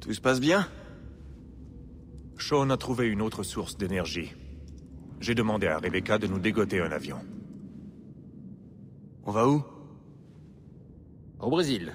Tout se passe bien? Sean a trouvé une autre source d'énergie. J'ai demandé à Rebecca de nous dégoter un avion. On va où? Au Brésil.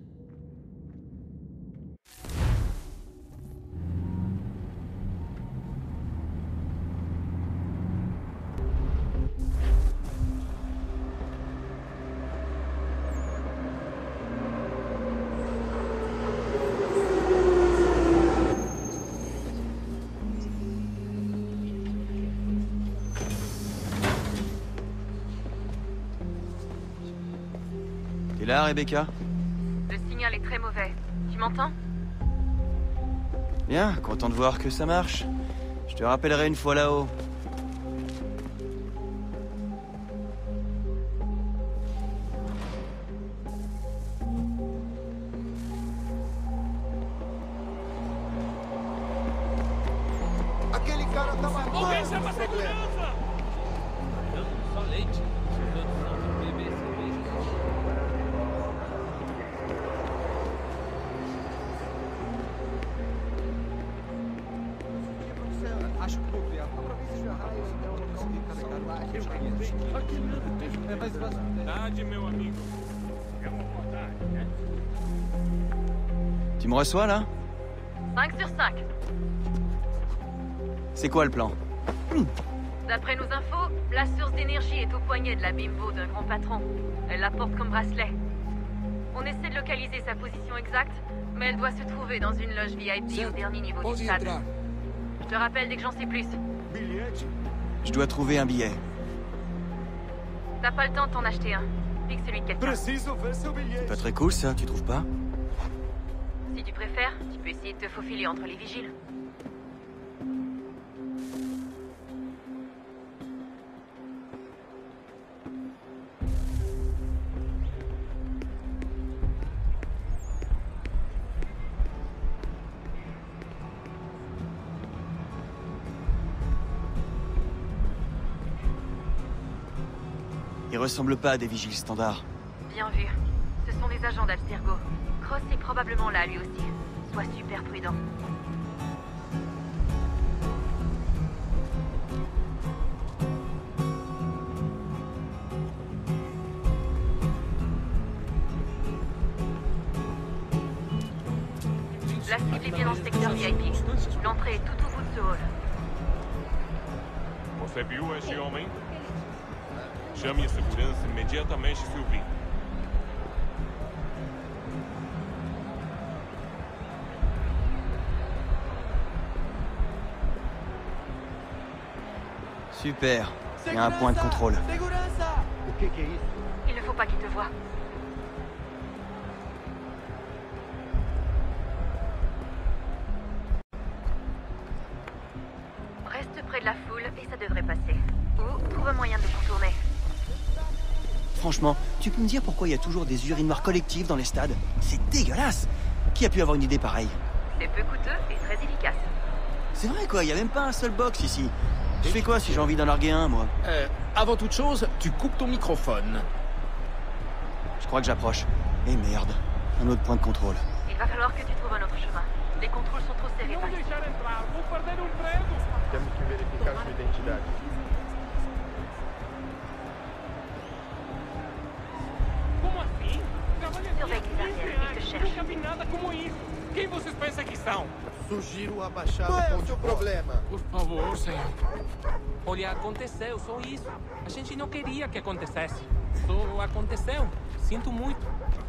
T'es là, Rebecca? Le signal est très mauvais. Tu m'entends? Bien, content de voir que ça marche. Je te rappellerai une fois là-haut. Aquele cara tava Alguém chama a segurança! Só leite. Os outros não vão beber cerveja. Acho que vou ver. Aproveite de arraio, é um local de carregar que eu conheço. Aqui mesmo. É, mas Verdade, meu amigo. É uma vontade, né? Tu me reçois, là? 5 sur 5. C'est quoi le plan? D'après nos infos, la source d'énergie est au poignet de la bimbo d'un grand patron. Elle la porte comme bracelet. On essaie de localiser sa position exacte, mais elle doit se trouver dans une loge VIP au dernier niveau du stade. Je te rappelle dès que j'en sais plus. Je dois trouver un billet. T'as pas le temps de t'en acheter un. Pique celui de quelqu'un. C'est pas très cool, ça, tu trouves pas? Si tu préfères, tu peux essayer de te faufiler entre les vigiles. Ils ressemblent pas à des vigiles standards. Bien vu. Ce sont des agents d'Abstergo. Cross est probablement là, lui aussi. Sois super prudent. La cible est bien dans le secteur VIP. L'entrée est tout au bout de ce hall. Você viu esse homem? Chame a segurança imediatamente, Sylvie. Super. Il y a un point de contrôle. Il ne faut pas qu'il te voie. Reste près de la foule et ça devrait passer. Ou trouve un moyen de contourner. Franchement, tu peux me dire pourquoi il y a toujours des urinoirs collectives dans les stades? C'est dégueulasse! Qui a pu avoir une idée pareille? C'est peu coûteux et très efficace. C'est vrai quoi, il y a même pas un seul box ici. Je fais quoi si j'ai envie d'en larguer un, moi? Avant toute chose, tu coupes ton microphone. Je crois que j'approche. Eh merde, un autre point de contrôle. Il va falloir que tu trouves un autre chemin. Les contrôles sont trop serrés par Não ici. deixar entrar, vou perder um emprego. Temos que verificar sua identidade. Como assim? Trabalho aqui há Surveille les 15 arrières, ils te anos. cherchent. Nunca vi nada como isso. Quem vocês pensam que são? Sugiro abaixar o ponto de problema. Por favor, senhor. Olha, aconteceu, só isso. A gente não queria que acontecesse. Só aconteceu. Sinto muito.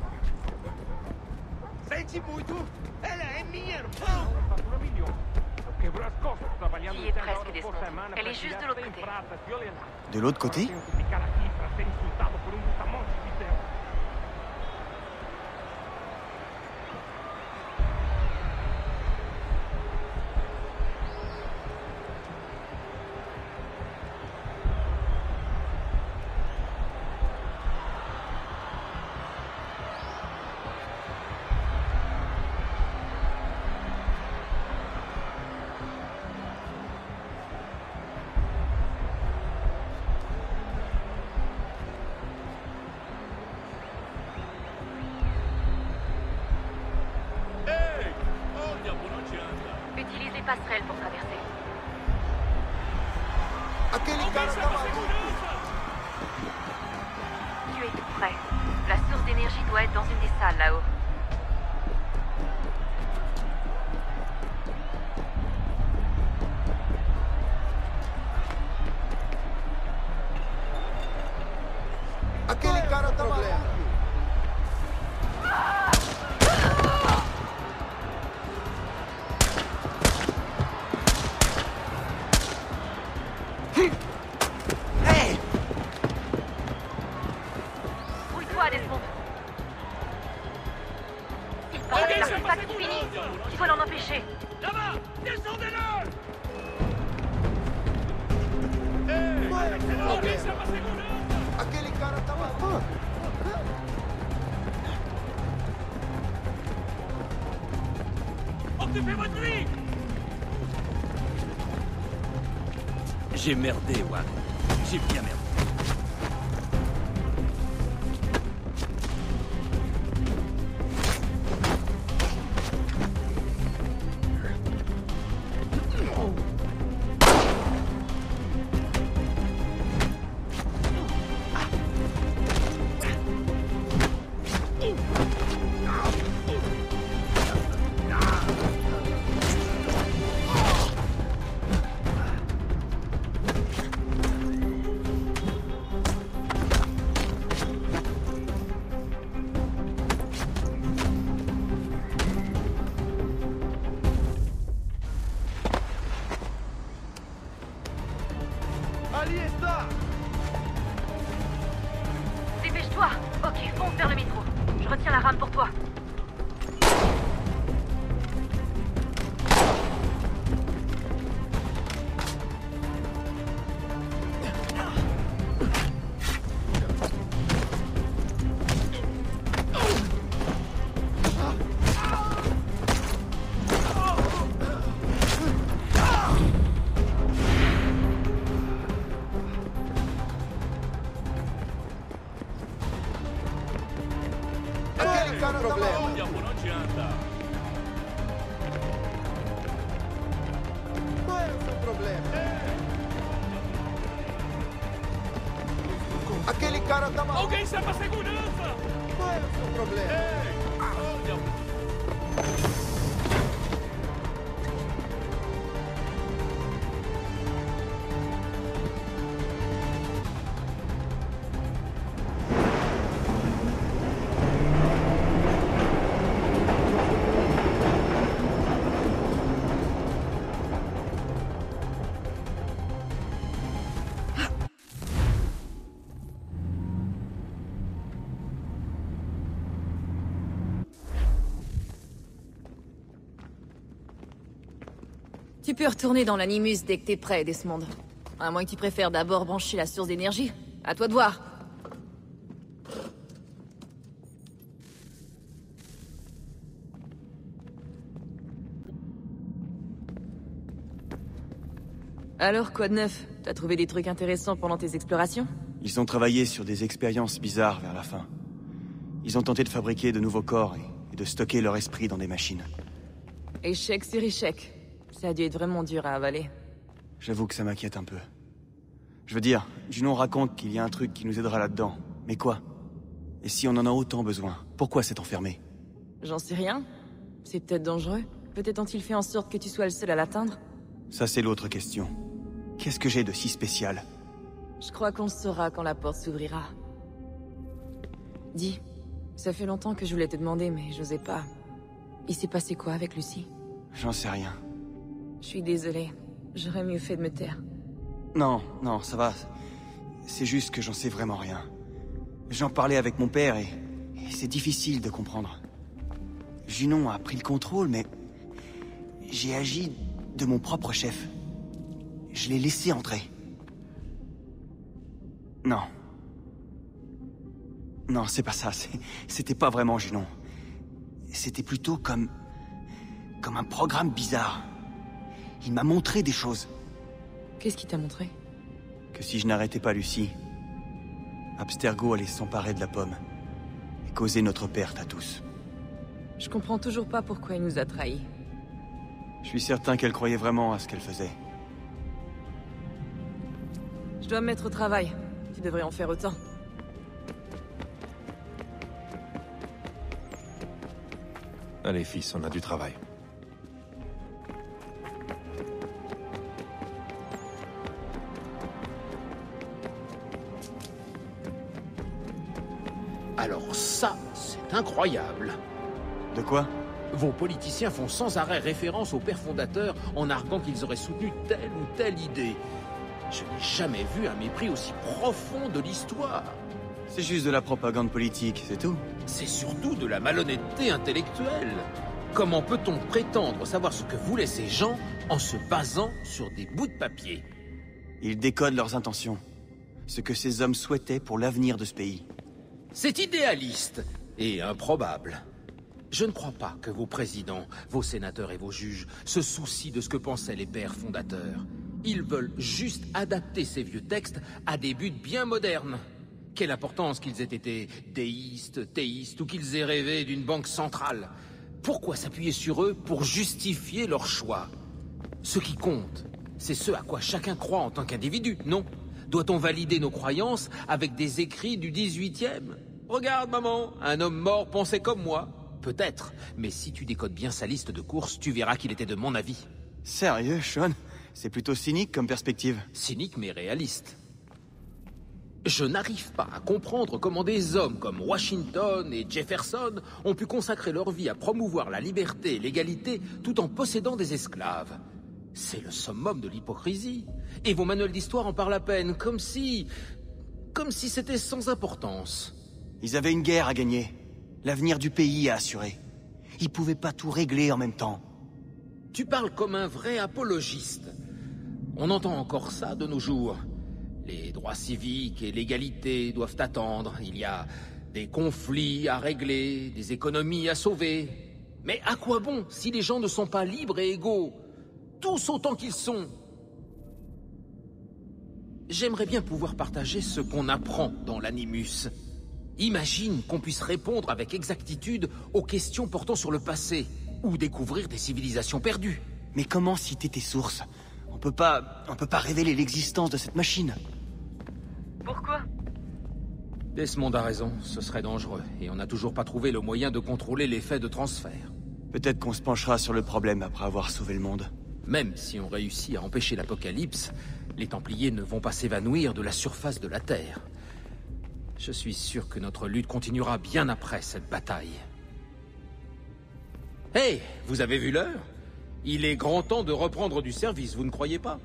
Sente muito? Ela é minha irmã! Fatura milhões. Eu quebro as costas trabalhando J'y ai 100 presque horas por descendu. semana Elle pra est juste tirar de l'autre 100 côté. pratas violentadas. De l'autre côté? Tenho que ficar aqui pra ser insultado por um brutamonte de Deus. passerelle pour traverser. Tu es tout près. La source d'énergie doit être dans une des salles là-haut. Aquele cara tá maluco. Hey! Bouge-toi, Desmond. S'il parle de l'artefact fini, tu dois l'en empêcher. Là-bas! Descendez-le! Aquele cara tá maluco. Occupez-vous de lui! J'ai merdé, Warren. J'ai bien merdé. Ali está! Dépêche-toi. Ok, fonce vers le métro. Je retiens la rame pour toi. Aquele cara tá maluco. Andiamo, non adianta. Qual é o seu problema? Aquele cara tá maluco. Alguém chama a segurança! Qual é o seu problema? Andiamo. Tu peux retourner dans l'Animus dès que t'es prêt, Desmond. À moins que tu préfères d'abord brancher la source d'énergie. À toi de voir. Alors, quoi de neuf? T'as trouvé des trucs intéressants pendant tes explorations? Ils ont travaillé sur des expériences bizarres vers la fin. Ils ont tenté de fabriquer de nouveaux corps et de stocker leur esprit dans des machines. Échec sur échec. Ça a dû être vraiment dur à avaler. J'avoue que ça m'inquiète un peu. Je veux dire, Junon raconte qu'il y a un truc qui nous aidera là-dedans. Mais quoi? Et si on en a autant besoin, pourquoi s'être enfermé? J'en sais rien. C'est peut-être dangereux. Peut-être ont-ils fait en sorte que tu sois le seul à l'atteindre? Ça, c'est l'autre question. Qu'est-ce que j'ai de si spécial? Je crois qu'on le saura quand la porte s'ouvrira. Dis, ça fait longtemps que je voulais te demander, mais j'osais pas. Il s'est passé quoi avec Lucie? J'en sais rien. Je suis désolée. J'aurais mieux fait de me taire. Non, non, ça va. C'est juste que j'en sais vraiment rien. J'en parlais avec mon père et c'est difficile de comprendre. Junon a pris le contrôle, mais j'ai agi de mon propre chef. Je l'ai laissé entrer. Non. Non, c'est pas ça. C'était pas vraiment Junon. C'était plutôt comme un programme bizarre. Il m'a montré des choses. Qu'est-ce qu'il t'a montré? Que si je n'arrêtais pas Lucie, Abstergo allait s'emparer de la pomme et causer notre perte à tous. Je comprends toujours pas pourquoi il nous a trahis. Je suis certain qu'elle croyait vraiment à ce qu'elle faisait. Je dois me mettre au travail. Tu devrais en faire autant. Allez, fils, on a du travail. Alors ça, c'est incroyable. De quoi? Vos politiciens font sans arrêt référence au père fondateur en arguant qu'ils auraient soutenu telle ou telle idée. Je n'ai jamais vu un mépris aussi profond de l'histoire. C'est juste de la propagande politique, c'est tout. C'est surtout de la malhonnêteté intellectuelle. Comment peut-on prétendre savoir ce que voulaient ces gens en se basant sur des bouts de papier? Ils décodent leurs intentions. Ce que ces hommes souhaitaient pour l'avenir de ce pays. C'est idéaliste et improbable. Je ne crois pas que vos présidents, vos sénateurs et vos juges se soucient de ce que pensaient les pères fondateurs. Ils veulent juste adapter ces vieux textes à des buts bien modernes. Quelle importance qu'ils aient été déistes, théistes ou qu'ils aient rêvé d'une banque centrale. Pourquoi s'appuyer sur eux pour justifier leur choix? Ce qui compte, c'est ce à quoi chacun croit en tant qu'individu, non? Doit-on valider nos croyances avec des écrits du 18e? Regarde, maman, un homme mort pensait comme moi. Peut-être, mais si tu décodes bien sa liste de courses, tu verras qu'il était de mon avis. Sérieux, Sean? C'est plutôt cynique comme perspective. Cynique mais réaliste. Je n'arrive pas à comprendre comment des hommes comme Washington et Jefferson ont pu consacrer leur vie à promouvoir la liberté et l'égalité tout en possédant des esclaves. C'est le summum de l'hypocrisie. Et vos manuels d'histoire en parlent à peine, comme si c'était sans importance. Ils avaient une guerre à gagner. L'avenir du pays à assurer. Ils pouvaient pas tout régler en même temps. Tu parles comme un vrai apologiste. On entend encore ça de nos jours. Les droits civiques et l'égalité doivent attendre. Il y a des conflits à régler, des économies à sauver. Mais à quoi bon si les gens ne sont pas libres et égaux? Tous autant qu'ils sont. J'aimerais bien pouvoir partager ce qu'on apprend dans l'Animus. Imagine qu'on puisse répondre avec exactitude aux questions portant sur le passé, ou découvrir des civilisations perdues. Mais comment citer tes sources? On peut pas révéler l'existence de cette machine. Pourquoi? Desmond a raison, ce serait dangereux, et on n'a toujours pas trouvé le moyen de contrôler l'effet de transfert. Peut-être qu'on se penchera sur le problème après avoir sauvé le monde. Même si on réussit à empêcher l'apocalypse, les Templiers ne vont pas s'évanouir de la surface de la Terre. Je suis sûr que notre lutte continuera bien après cette bataille. Hey, vous avez vu l'heure? Il est grand temps de reprendre du service, vous ne croyez pas?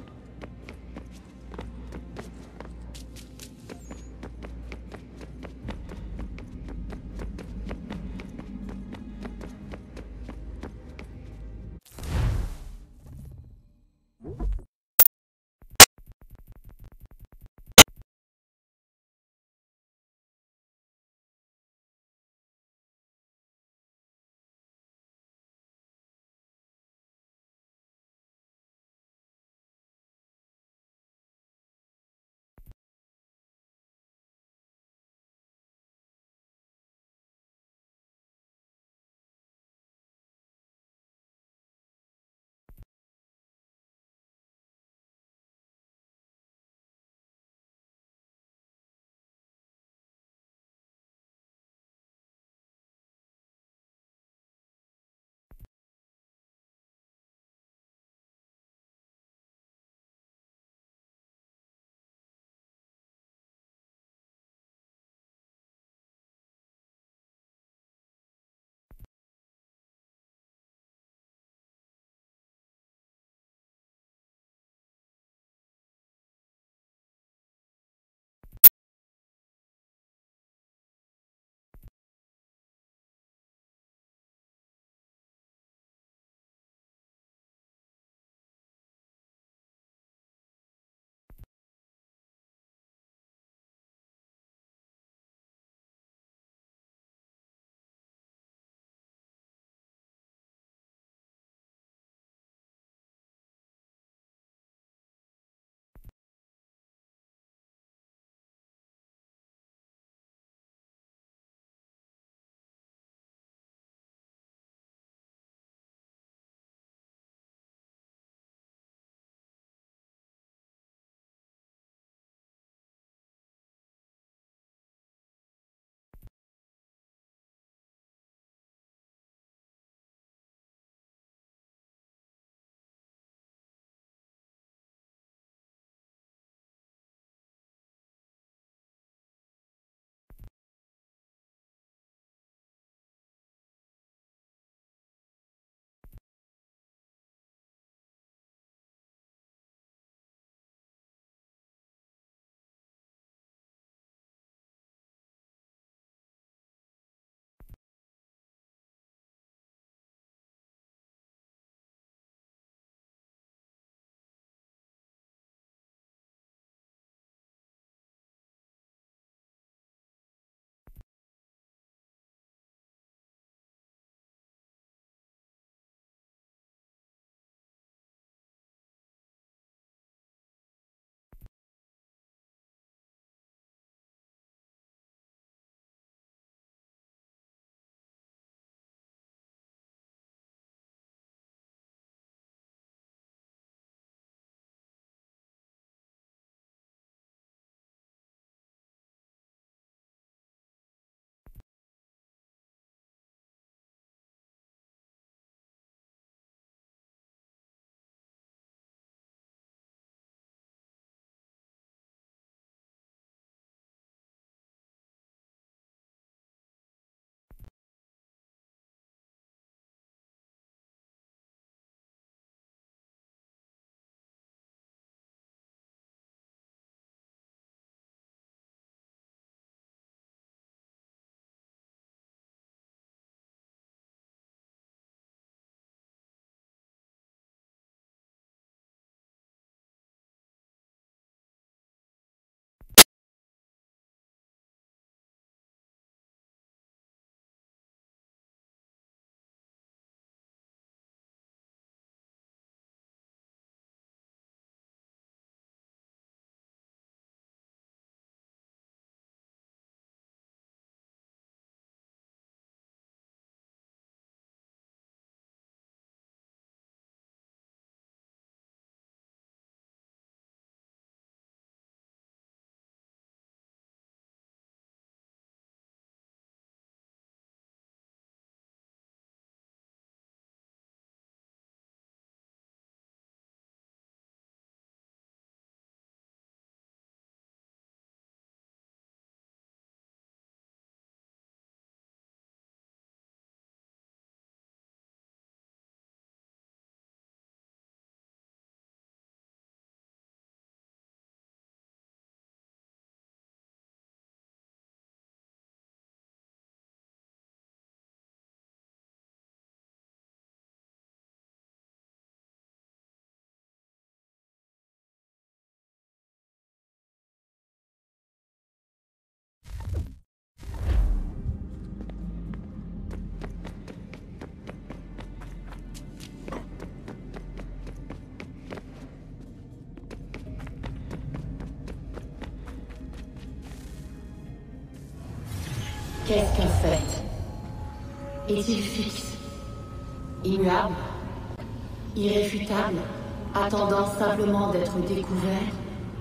Qu'est-ce qu'un fait? Est-il fixe? Immuable? Irréfutable? Attendant simplement d'être découvert?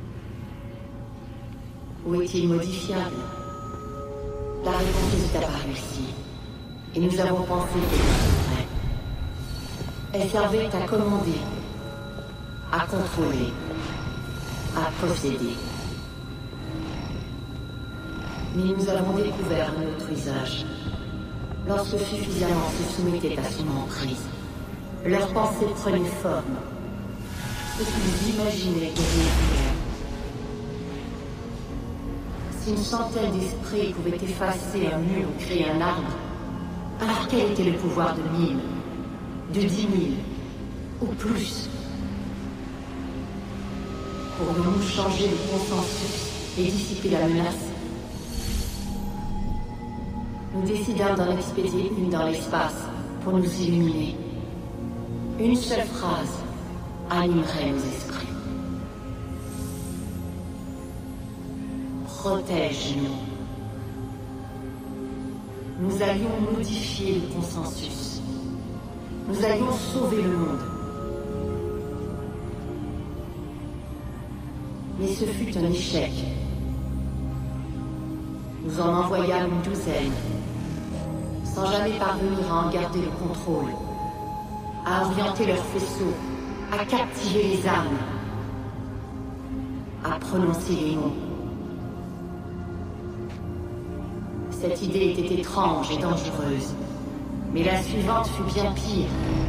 Ou est-il modifiable? La réponse nous est apparue ici, et nous avons pensé qu'elle était vraie. Elle servait à commander, à contrôler, à posséder. Mais nous avons découvert un autre usage. Lorsque suffisamment se soumettaient à son emprise, leurs pensées prenaient forme. Ce qu'ils imaginaient devenait. Si une centaine d'esprits pouvaient effacer un mur ou créer un arbre, alors quel était le pouvoir de 1000, de 10 000, ou plus? Pourrions-nous changer le consensus et dissiper la menace? Nous décidâmes d'en expédier une dans l'espace pour nous illuminer. Une seule phrase animerait nos esprits. Protège-nous. Nous allions modifier le consensus. Nous allions sauver le monde. Mais ce fut un échec. Nous en envoyâmes une douzaine, sans jamais parvenir à en garder le contrôle, à orienter leurs faisceaux, à captiver les âmes, à prononcer les mots. Cette idée était étrange et dangereuse, mais la suivante fut bien pire.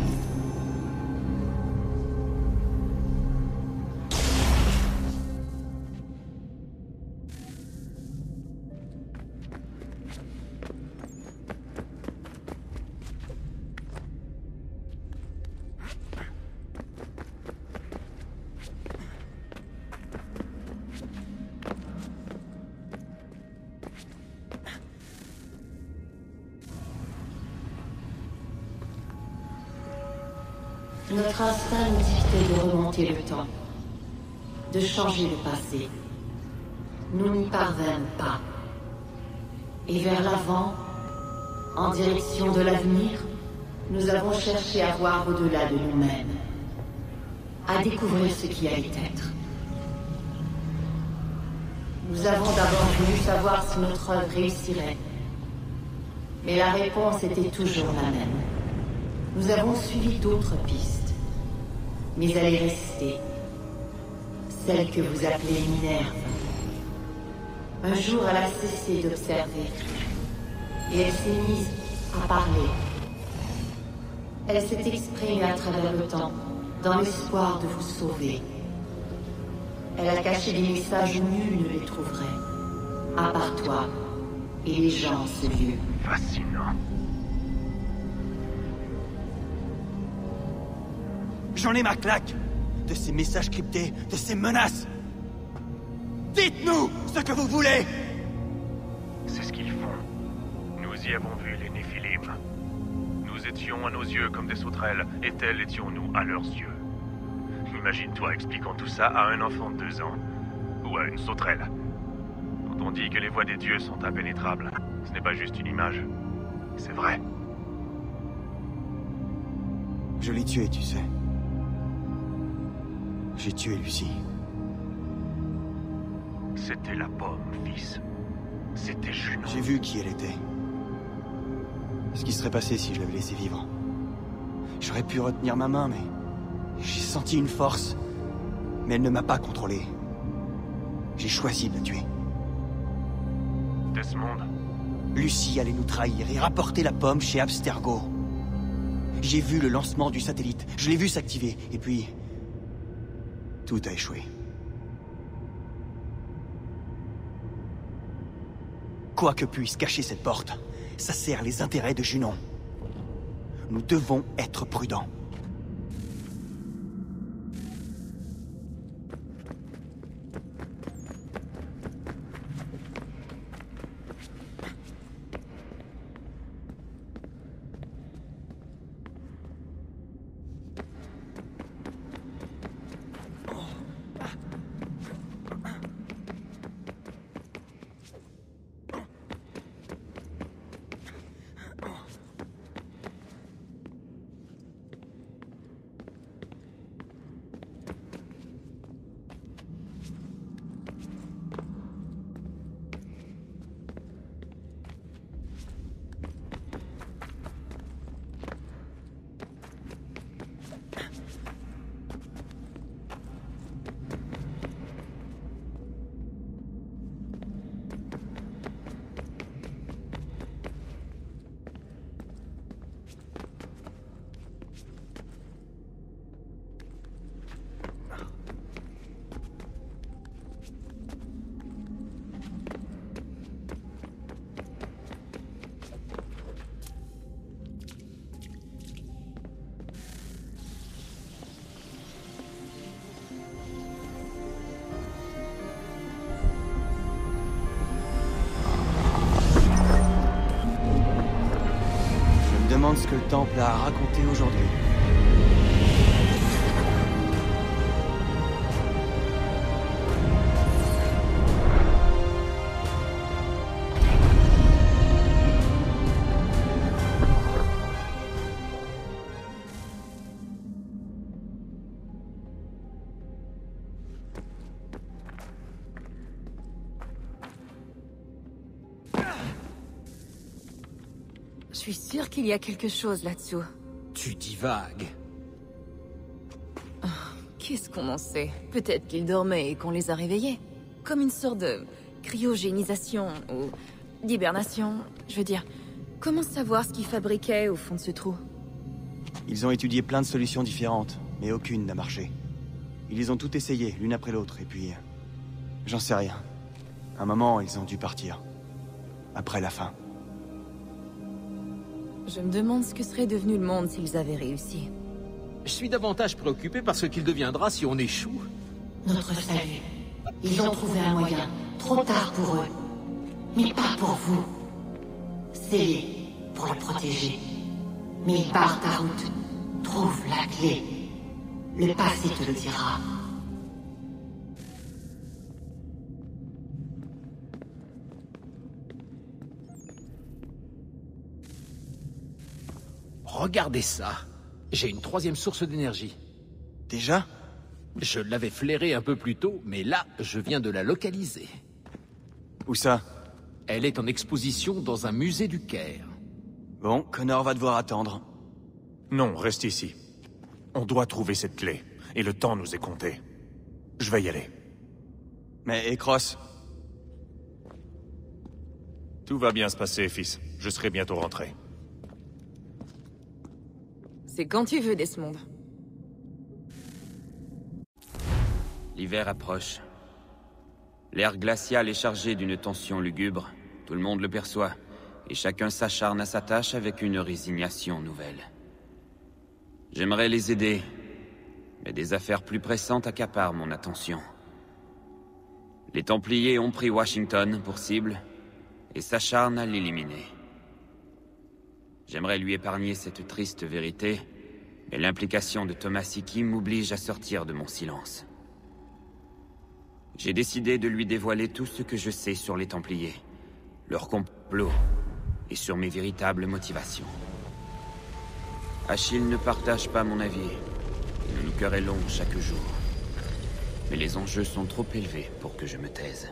Notre instinct nous dictait de remonter le temps, de changer le passé. Nous n'y parvînmes pas. Et vers l'avant, en direction de l'avenir, nous avons cherché à voir au-delà de nous-mêmes, à découvrir ce qui allait être. Nous avons d'abord voulu savoir si notre œuvre réussirait. Mais la réponse était toujours la même. Nous avons suivi d'autres pistes. Mais elle est restée. Celle que vous appelez Minerve. Un jour, elle a cessé d'observer. Et elle s'est mise à parler. Elle s'est exprimée à travers le temps, dans l'espoir de vous sauver. Elle a caché des messages où nul ne les trouverait. À part toi et les gens de ce lieu. Fascinant. J'en ai ma claque de ces messages cryptés, de ces menaces. Dites-nous ce que vous voulez. C'est ce qu'ils font. Nous y avons vu les Néphilim. Nous étions à nos yeux comme des sauterelles, et tels étions-nous à leurs yeux. Imagine-toi expliquant tout ça à un enfant de 2 ans. Ou à une sauterelle. Quand on dit que les voies des dieux sont impénétrables, ce n'est pas juste une image. C'est vrai. Je l'ai tué, tu sais. J'ai tué Lucie. C'était la pomme, fils. C'était Junon. J'ai vu qui elle était. Ce qui serait passé si je l'avais laissé vivre. J'aurais pu retenir ma main, mais... j'ai senti une force. Mais elle ne m'a pas contrôlé. J'ai choisi de la tuer. Desmond. Lucie allait nous trahir et rapporter la pomme chez Abstergo. J'ai vu le lancement du satellite. Je l'ai vu s'activer. Et puis... tout a échoué. Quoi que puisse cacher cette porte, ça sert les intérêts de Junon. Nous devons être prudents. demande ce que le Temple a à raconter aujourd'hui. Je suis sûre qu'il y a quelque chose là-dessous. Tu divagues. Qu'est-ce qu'on en sait? Peut-être qu'ils dormaient et qu'on les a réveillés. Comme une sorte de cryogénisation ou d'hibernation. Je veux dire, comment savoir ce qu'ils fabriquaient au fond de ce trou? Ils ont étudié plein de solutions différentes, mais aucune n'a marché. Ils les ont toutes essayées, l'une après l'autre, et puis... j'en sais rien. À un moment, ils ont dû partir. Après la fin. Je me demande ce que serait devenu le monde s'ils avaient réussi. Je suis davantage préoccupé par ce qu'il deviendra si on échoue. Notre salut. Ils ont trouvé un moyen. Trop tard pour eux. Mais pas pour vous. C'est pour le protéger. Mais ils partent à route. Trouve la clé. Le passé te le dira. Regardez ça. J'ai une troisième source d'énergie. Déjà? Je l'avais flairée un peu plus tôt, mais là, je viens de la localiser. Où ça? Elle est en exposition dans un musée du Caire. Bon, Connor va devoir attendre. Non, reste ici. On doit trouver cette clé, et le temps nous est compté. Je vais y aller. Mais, et Cross? Tout va bien se passer, fils. Je serai bientôt rentré. C'est quand tu veux, Desmond. L'hiver approche. L'air glacial est chargé d'une tension lugubre. Tout le monde le perçoit. Et chacun s'acharne à sa tâche avec une résignation nouvelle. J'aimerais les aider. Mais des affaires plus pressantes accaparent mon attention. Les Templiers ont pris Washington pour cible. Et s'acharnent à l'éliminer. J'aimerais lui épargner cette triste vérité, mais l'implication de Thomas Hickey m'oblige à sortir de mon silence. J'ai décidé de lui dévoiler tout ce que je sais sur les Templiers, leur complot, et sur mes véritables motivations. Achille ne partage pas mon avis, et nous nous querellons chaque jour. Mais les enjeux sont trop élevés pour que je me taise.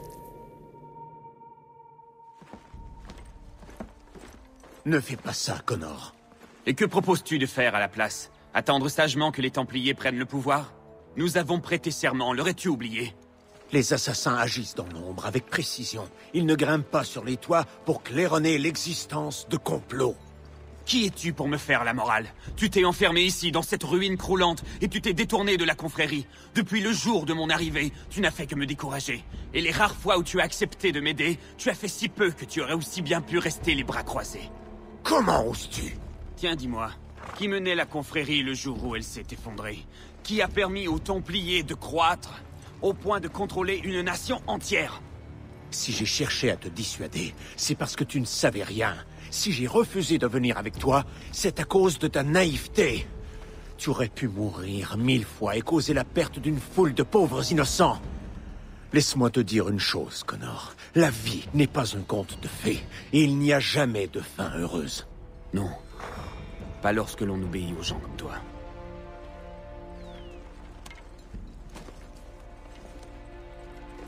Ne fais pas ça, Connor. Et que proposes-tu de faire à la place? Attendre sagement que les Templiers prennent le pouvoir? Nous avons prêté serment, l'aurais-tu oublié? Les assassins agissent dans l'ombre avec précision. Ils ne grimpent pas sur les toits pour claironner l'existence de complots. Qui es-tu pour me faire la morale? Tu t'es enfermé ici, dans cette ruine croulante, et tu t'es détourné de la confrérie. Depuis le jour de mon arrivée, tu n'as fait que me décourager. Et les rares fois où tu as accepté de m'aider, tu as fait si peu que tu aurais aussi bien pu rester les bras croisés. Comment oses-tu? Tiens, dis-moi, qui menait la confrérie le jour où elle s'est effondrée? Qui a permis aux Templiers de croître, au point de contrôler une nation entière? Si j'ai cherché à te dissuader, c'est parce que tu ne savais rien. Si j'ai refusé de venir avec toi, c'est à cause de ta naïveté. Tu aurais pu mourir 1000 fois et causer la perte d'une foule de pauvres innocents. Laisse-moi te dire une chose, Connor. La vie n'est pas un conte de fées, et il n'y a jamais de fin heureuse. Non. Pas lorsque l'on obéit aux gens comme toi.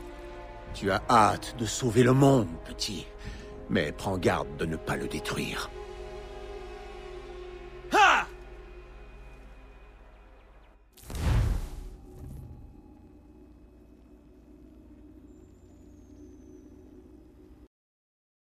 Tu as hâte de sauver le monde, petit. Mais prends garde de ne pas le détruire.